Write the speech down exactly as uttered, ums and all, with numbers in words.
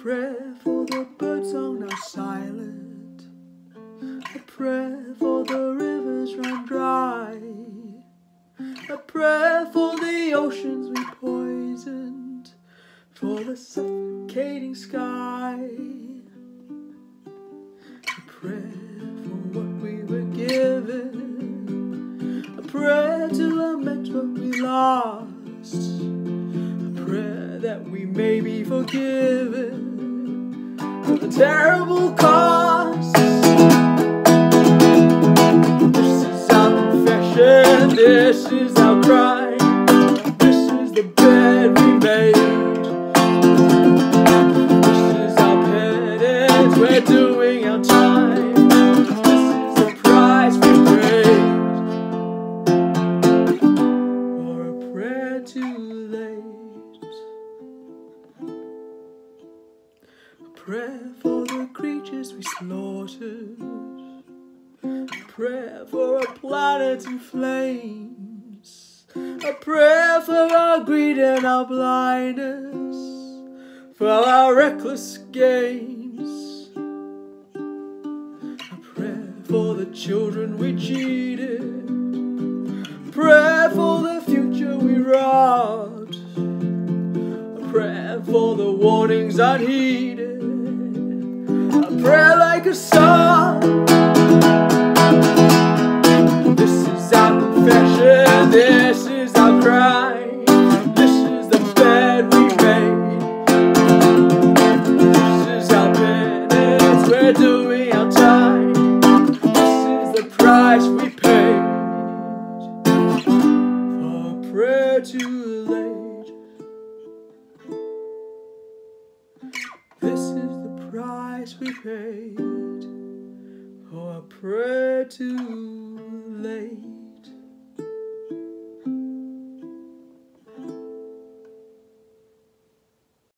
prayer for the birdsong now silent, a prayer for the rivers run dry, a prayer for the oceans we poisoned, for the suffocating sky, a prayer for what we were given, a prayer to lament what we lost, a prayer that we may be forgiven for the terrible cost. This is our confession, this is our cry, this is the bed we made, this is our penance, we're doing our time, this is the price we paid for a prayer too late. A prayer for the creatures we slaughtered, a prayer for a planet in flames, a prayer for our greed and our blindness, for our reckless games, a prayer for the children we cheated, a prayer for the future we robbed, a prayer for the warnings unheeded, a prayer like a song. This is our confession, this is our cry, this is the bed we made, this is our penance, we're doing our time, this is the price we paid for a prayer too late. This is the price we paid for a prayer too late.